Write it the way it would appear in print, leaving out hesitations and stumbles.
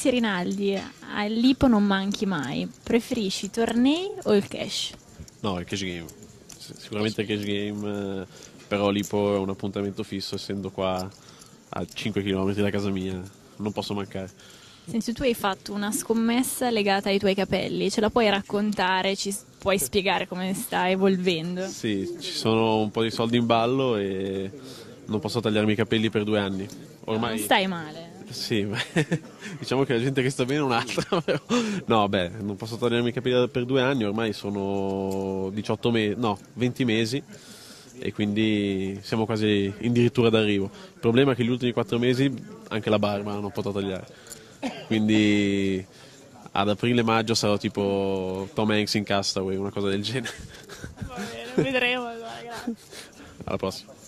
Messi e Rinaldi, all'Ippo non manchi mai. Preferisci i tornei o il cash? No, il cash game. Sicuramente il cash game, però l'Ipo è un appuntamento fisso, essendo qua a 5 km da casa mia, non posso mancare. Senti, tu hai fatto una scommessa legata ai tuoi capelli, ce la puoi raccontare, ci puoi spiegare come sta evolvendo? Sì, ci sono un po' di soldi in ballo e non posso tagliarmi i capelli per 2 anni. Non Ormai stai male. sì, diciamo che la gente che sta bene è un'altra, però. No, beh, non posso tagliarmi i capelli per 2 anni, ormai sono 18 mesi, no, 20 mesi e quindi siamo quasi addirittura d'arrivo. Il problema è che gli ultimi 4 mesi anche la barba non potrò tagliare, quindi ad aprile-maggio sarò tipo Tom Hanks in Castaway, una cosa del genere. Va bene, vedremo allora, grazie. Alla prossima.